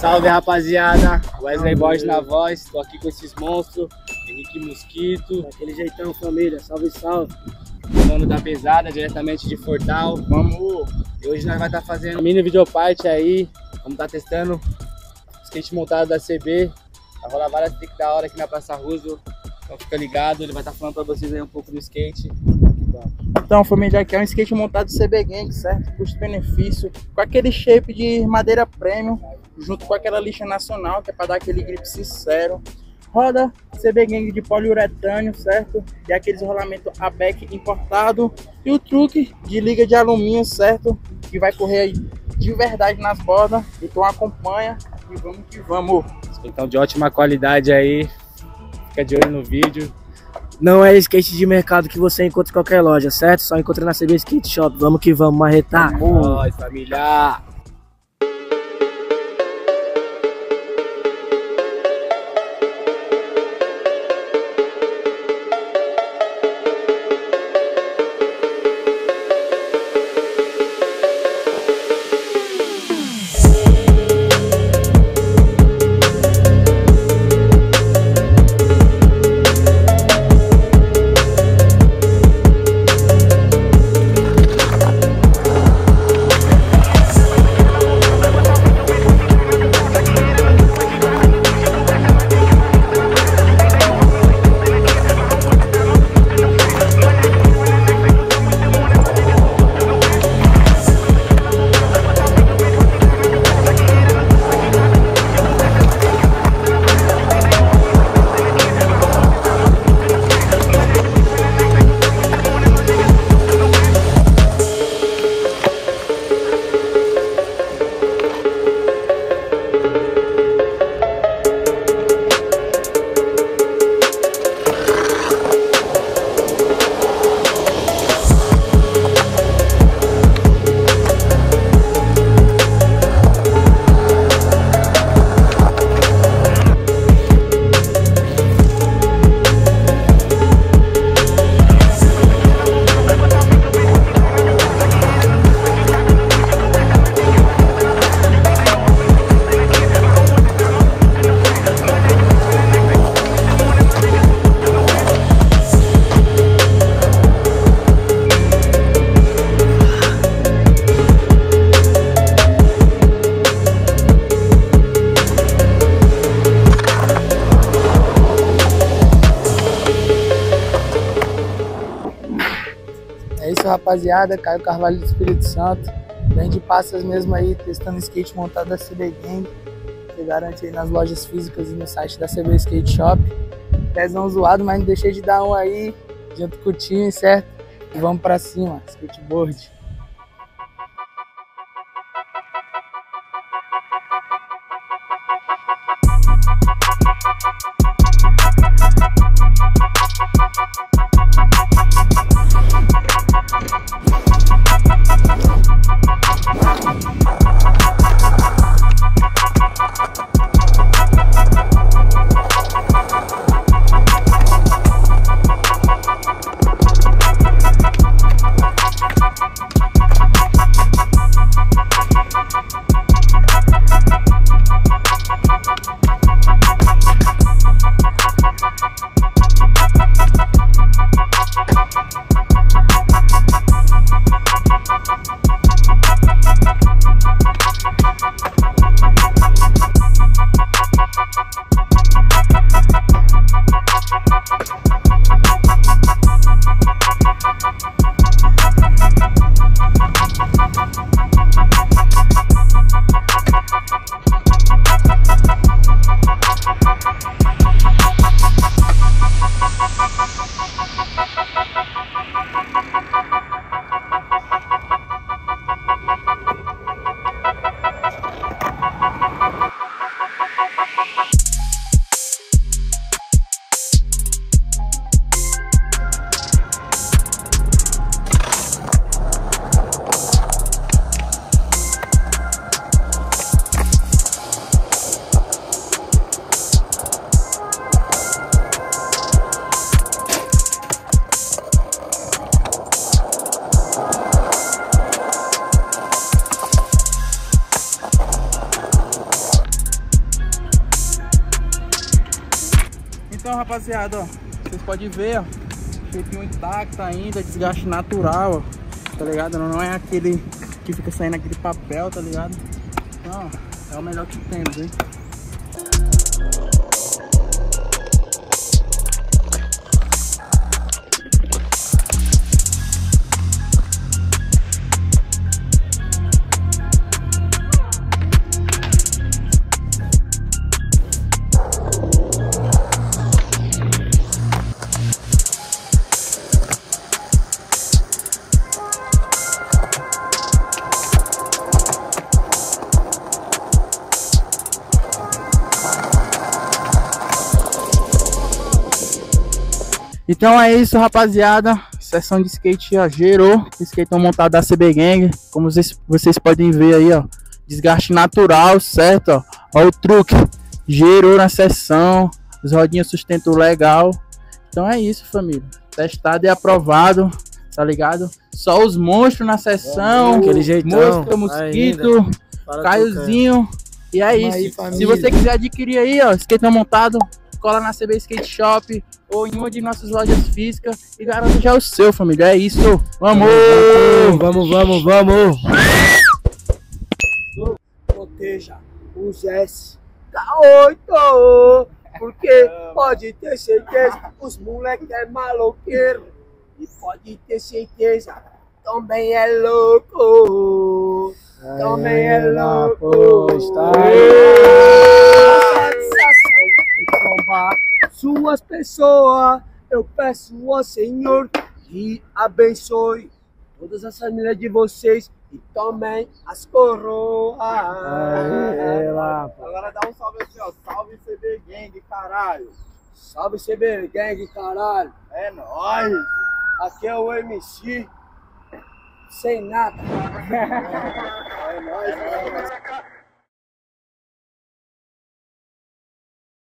Salve, rapaziada, Wesley Borges na voz, tô aqui com esses monstros, Henrique Mosquito. Daquele jeitão, família, salve, salve. Mano da pesada, diretamente de Fortal. Vamos! E hoje nós vamos estar fazendo mini videoparte aí, vamos estar testando skate montado da CB. Vai rolar várias tricks da hora aqui na Praça Roosevelt, então fica ligado, ele vai estar falando pra vocês aí um pouco do skate. Então, família, aqui é um skate montado CB Gang, certo? Custo-benefício, com aquele shape de madeira premium, junto com aquela lixa nacional, que é para dar aquele grip sincero. Roda CB Gang de poliuretânio, certo? E aqueles rolamentos ABEC importado. E o truque de liga de alumínio, certo? Que vai correr aí de verdade nas bordas. Então acompanha e vamos que vamos. Então, de ótima qualidade aí, fica de olho no vídeo. Não é skate de mercado que você encontra em qualquer loja, certo? Só encontra na CB Skate Shop. Vamos que vamos, marretar. Nós, família! É isso, rapaziada. Caio Carvalho do Espírito Santo. Vem de Passas mesmo aí, testando skate montado da CB Gang. Você garante aí nas lojas físicas e no site da CB Skate Shop. Pezão zoado, mas não deixei de dar um aí, junto com o time, certo? E vamos pra cima, skateboard. Então, rapaziada, ó, vocês podem ver, ó, shapinho intacto ainda, desgaste natural, ó, tá ligado? Não é aquele que fica saindo aquele papel, tá ligado? Então, ó, é o melhor que temos, hein? Então é isso, rapaziada. Sessão de skate, ó, gerou. Skate montado da CB Gang. Como vocês podem ver aí, ó. Desgaste natural, certo? Ó, ó o truque. Gerou na sessão. As rodinhas sustentou legal. Então é isso, família. Testado e aprovado. Tá ligado? Só os monstros na sessão. Aquele jeitão. Mosca, mosquito, Caiozinho. E é isso. Aí, se você quiser adquirir aí, ó, skate montado, cola na CB Skate Shop ou em uma de nossas lojas físicas e garanta já o seu, família. É isso. Vamos! Vamos! Proteja os S8, porque pode ter certeza, os moleques é maloqueiro e pode ter certeza, também é louco. Também é louco. Satisfação em trombar suas pessoas. Eu peço ao Senhor que abençoe todas as famílias de vocês e também as coroas. Agora dá um salve assim, ó. Salve CB Gang, caralho. Salve CB Gang, caralho. É nóis. Aqui é o MC sem nada. É nóis.